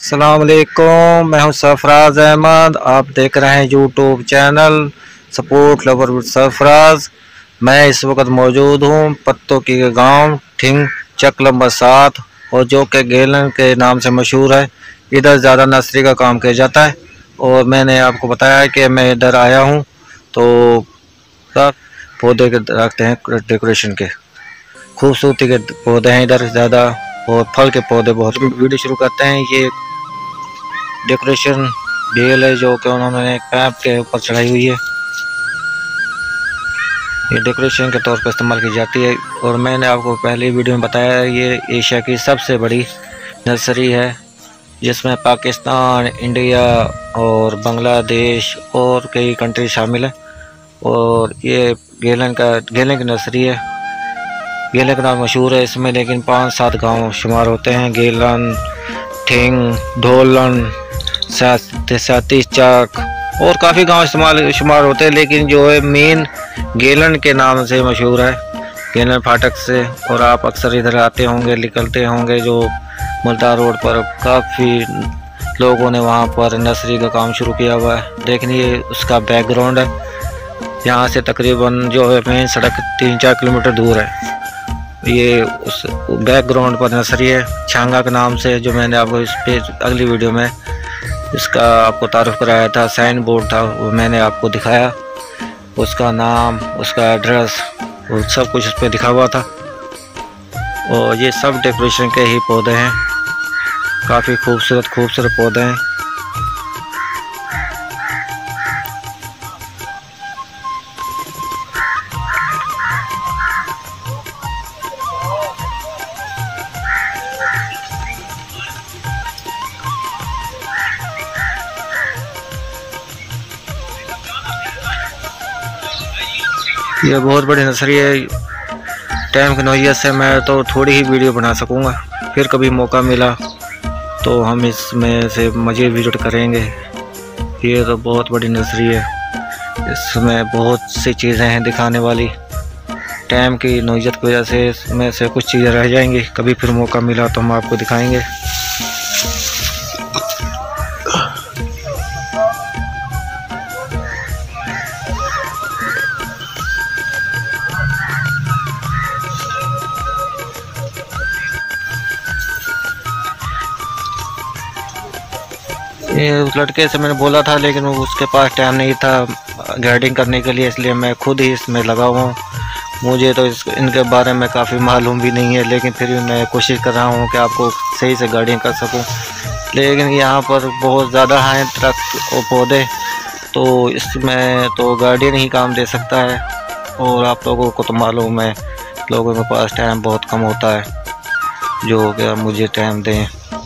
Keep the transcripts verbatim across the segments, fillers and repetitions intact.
अस्सलाम वालेकुम, मैं हूं सरफराज अहमद। आप देख रहे हैं YouTube channel support lover with Sarfaraz. मैं इस वक्त मौजूद हूं पत्तों की गांव ठिंग चक नंबर सात, और जो कि गेलन के नाम से मशहूर है। इधर ज़्यादा नर्सरी का काम किया जाता है, और मैंने आपको बताया कि मैं इधर आया हूं तो पौधे के रखते हैं डेकोरेशन के, खूबसूरती के पौधे हैं इधर ज़्यादा, और फल के पौधे बहुत। वीडियो शुरू करते हैं। ये डेकोरेशन बेल है जो कि उन्होंने एक पैप के ऊपर चढ़ाई हुई है। ये डेकोरेशन के तौर पर इस्तेमाल की जाती है, और मैंने आपको पहले वीडियो में बताया ये एशिया की सबसे बड़ी नर्सरी है, जिसमें पाकिस्तान, इंडिया और बांग्लादेश और कई कंट्री शामिल है। और ये गेलन का गेलन की नर्सरी है। गेलन का नाम मशहूर है इसमें, लेकिन पाँच सात गांव शुमार होते हैं। गेलन, ठिंग, ढोलन, साती चक और काफ़ी गांव इस्तेमाल शुमार होते हैं, लेकिन जो है मेन गेलन के नाम से मशहूर है, गेलन फाटक से। और आप अक्सर इधर आते होंगे, निकलते होंगे, जो मुल्तान रोड पर काफ़ी लोगों ने वहां पर नर्सरी का काम शुरू किया हुआ है। देखिए उसका बैकग्राउंड है। यहाँ से तकरीबन जो है मेन सड़क तीन चार किलोमीटर दूर है। ये उस बैकग्राउंड पर नर्सरी है छांगा के नाम से, जो मैंने आपको इस पे अगली वीडियो में इसका आपको तारुफ कराया था। साइन बोर्ड था, वो मैंने आपको दिखाया, उसका नाम, उसका एड्रेस, वो सब कुछ उस पर दिखा हुआ था। और ये सब डेकोरेशन के ही पौधे हैं, काफ़ी खूबसूरत खूबसूरत पौधे हैं। ये बहुत बड़ी नर्सरी है। टाइम की नौयत से मैं तो थोड़ी ही वीडियो बना सकूंगा, फिर कभी मौका मिला तो हम इसमें से मज़े विजिट करेंगे। ये तो बहुत बड़ी नर्सरी है, इसमें बहुत सी चीज़ें हैं दिखाने वाली। टाइम की नौयत की वजह से इसमें से कुछ चीज़ें रह जाएंगी, कभी फिर मौका मिला तो हम आपको दिखाएंगे। ये उस लड़के से मैंने बोला था, लेकिन वो उसके पास टाइम नहीं था गाइडिंग करने के लिए, इसलिए मैं खुद ही इसमें लगा हुआ हूँ। मुझे तो इस इनके बारे में काफ़ी मालूम भी नहीं है, लेकिन फिर भी मैं कोशिश कर रहा हूँ कि आपको सही से गाइडिंग कर सकूँ। लेकिन यहाँ पर बहुत ज़्यादा हैं दरख्त और पौधे, तो इसमें तो गार्डियन ही काम दे सकता है। और आप लोगों को तो मालूम है, लोगों के पास टाइम बहुत कम होता है, जो कि मुझे टाइम दें।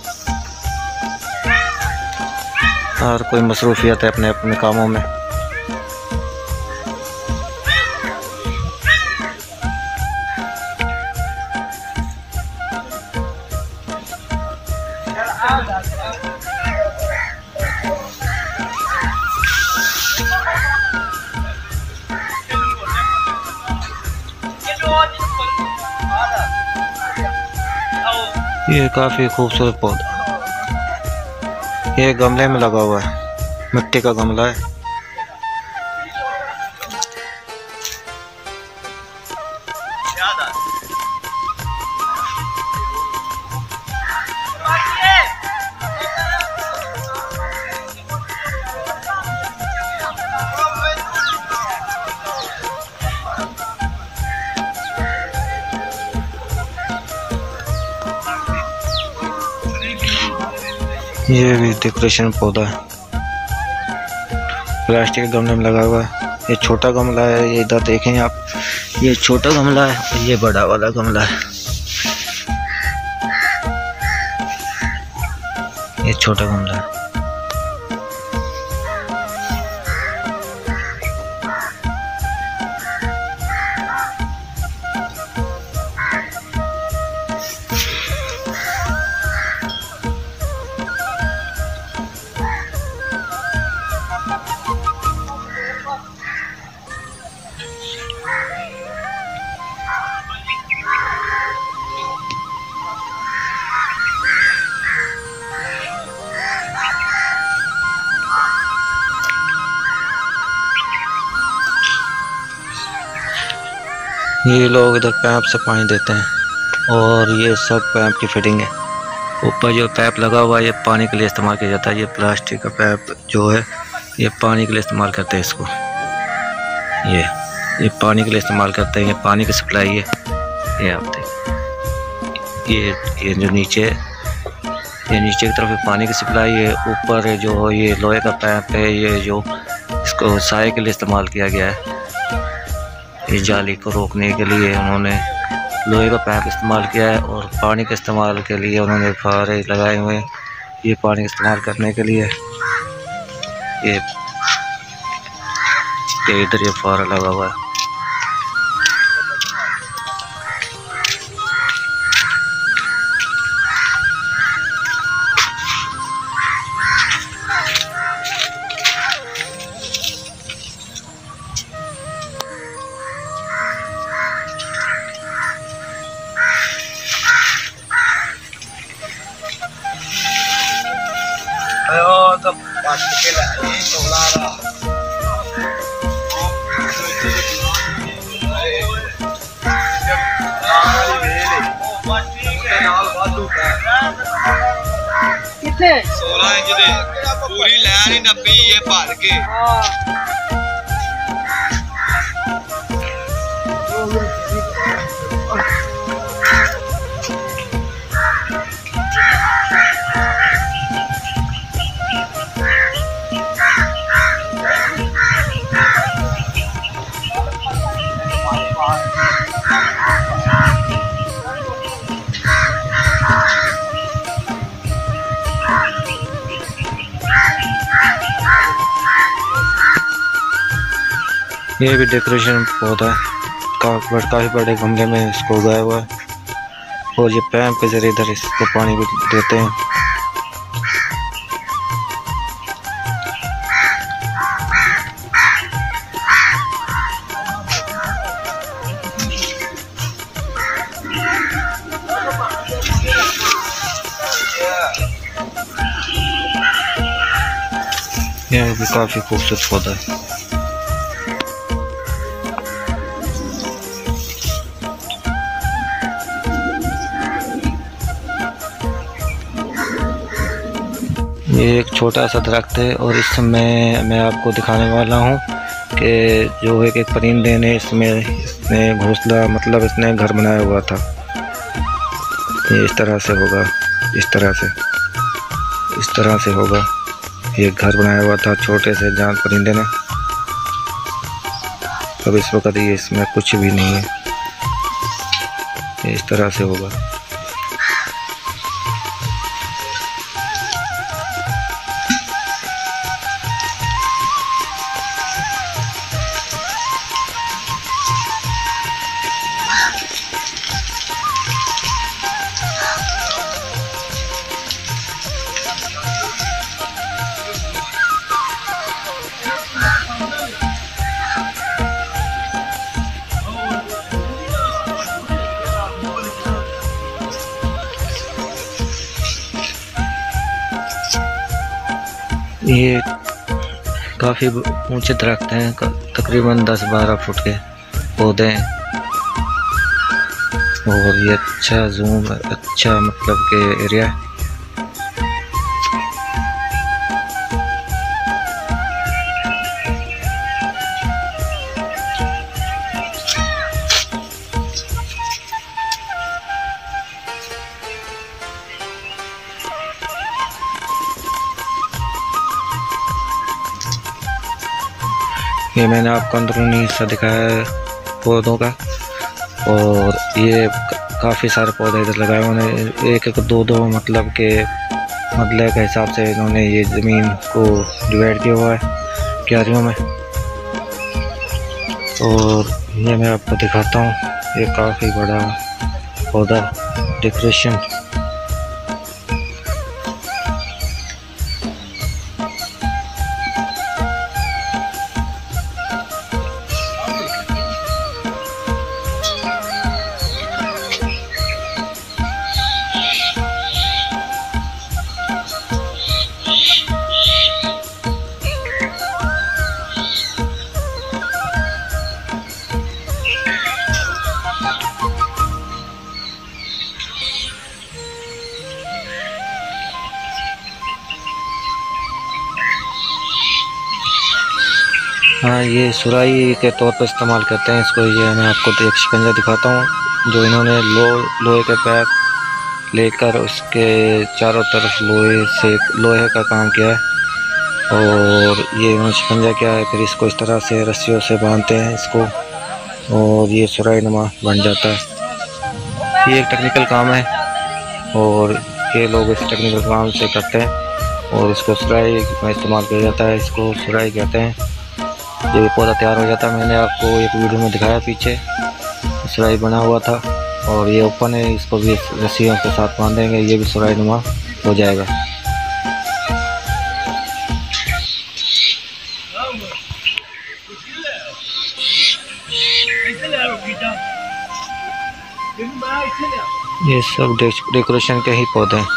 हर कोई मसरूफियत है अपने अपने कामों में। ये काफ़ी खूबसूरत पौधा, ये गमले में लगा हुआ है, मिट्टी का गमला है। ये भी डेकोरेशन पौधा है, प्लास्टिक के गमले में लगा हुआ है। ये छोटा गमला है, ये इधर देखें आप, ये छोटा गमला है और ये बड़ा वाला गमला है। ये छोटा गमला है। ये लोग इधर पैप से पानी देते हैं और ये सब पैप की फिटिंग है। ऊपर जो पैप लगा हुआ है ये पानी के लिए इस्तेमाल किया जाता है। ये प्लास्टिक का पैप जो है ये पानी के लिए इस्तेमाल करते हैं इसको। ये ये पानी के लिए इस्तेमाल करते हैं। ये पानी की सप्लाई है। ये आप देखिए, ये ये जो नीचे ये नीचे की तरफ पानी की सप्लाई है। ऊपर जो ये लोहे का पैप है, ये जो इसको साए के लिए इस्तेमाल किया गया है। ये जाली को रोकने के लिए उन्होंने लोहे का पैप इस्तेमाल किया है और पानी के इस्तेमाल के लिए उन्होंने फव्वारे लगाए हुए हैं। ये पानी इस्तेमाल करने के लिए ये ये इधर ये फव्वारा लगा हुआ है। Ayo, tepat kita ini solara. कितने? सोलह इंच दे पूरी लाइन ही नब्बी ये भर के। ये भी डेकोरेशन पौधा है। काफी काफ़ी बड़े गमले में इसको उगाया हुआ है और ये पैप के जरिए इधर इसको पानी भी देते हैं। यह भी काफ़ी खूबसूरत पौधा है। ये एक छोटा सा दरख्त है और इसमें मैं आपको दिखाने वाला हूँ कि जो है एक परिंदे ने इसमें इसने घोंसला मतलब इसने घर बनाया हुआ था। ये इस तरह से होगा, इस तरह से इस तरह से होगा। ये घर बनाया हुआ था छोटे से जान परिंदे ने। अब इस वक्त ये इसमें कुछ भी नहीं है। ये इस तरह से होगा। ये काफ़ी ऊंचे दरख्त हैं, तकरीबन दस बारह फुट के पौधे हैं और ये अच्छा जूम अच्छा मतलब के एरिया है। ये मैंने आपको अंदरूनी हिस्सा दिखाया है पौधों का और ये काफ़ी सारे पौधे इधर लगाए उन्होंने एक एक दो दो मतलब के मतलब के हिसाब से इन्होंने ये ज़मीन को डिवाइड किया हुआ है क्यारियों में। और ये मैं आपको दिखाता हूँ, ये काफ़ी बड़ा पौधा डेकोरेशन। हाँ, ये सुराही के तौर पर इस्तेमाल करते हैं इसको। ये मैं आपको एक शिकंजा दिखाता हूँ जो इन्होंने लो लोहे के पैप लेकर उसके चारों तरफ लोहे से लोहे का काम किया है, और ये इन्होंने शिकंजा किया है। फिर इसको इस तरह से रस्सियों से बांधते हैं इसको, और ये सुराही नुमा बन जाता है। ये एक टेक्निकल काम है और ये लोग इस टेक्निकल काम से करते हैं, और इसको सुराही में इस्तेमाल किया जाता है। इसको सुराही कहते हैं। ये पौधा तैयार हो जाता है। मैंने आपको एक वीडियो में दिखाया, पीछे सुराही बना हुआ था, और ये ओपन है। इसको भी रस्सियों के साथ बांधेंगे, ये भी सुराही नुमा हो जाएगा। ये सब डेकोरेशन के ही पौधे हैं।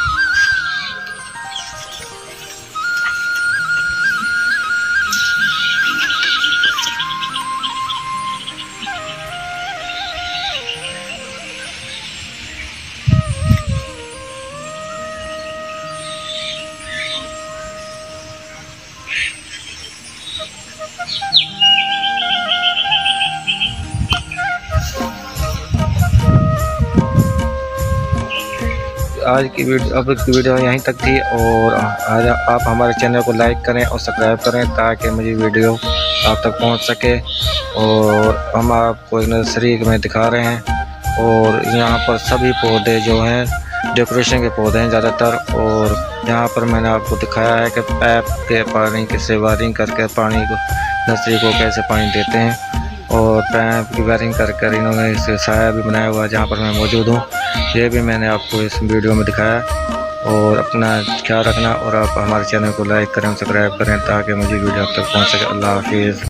आज की वीडियो अब की वीडियो यहीं तक थी, और आज आप हमारे चैनल को लाइक करें और सब्सक्राइब करें ताकि मुझे वीडियो आप तक पहुंच सके। और हम आपको एक नर्सरी में दिखा रहे हैं, और यहाँ पर सभी पौधे जो हैं डेकोरेशन के पौधे हैं ज़्यादातर। और यहाँ पर मैंने आपको दिखाया है कि पैप के पानी कैसे वायरिंग करके पानी को नर्सरी को कैसे पानी देते हैं, और पैप की वायरिंग कर कर इन्होंने इसे साया भी बनाया हुआ है जहाँ पर मैं मौजूद हूँ। ये भी मैंने आपको इस वीडियो में दिखाया। और अपना ख्याल रखना, और आप हमारे चैनल को लाइक करें, सब्सक्राइब करें ताकि मुझे वीडियो आप तक पहुँच सके। अल्लाह हाफिज़।